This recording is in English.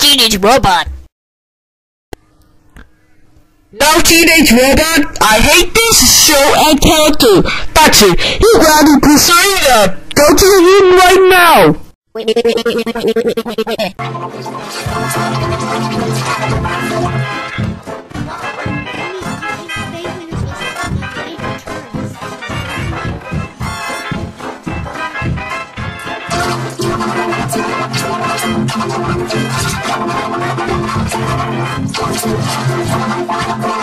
teenage robot. No teenage robot. I hate this show and character. That's it. You gotta Persona. Go to the room right now. Thank you.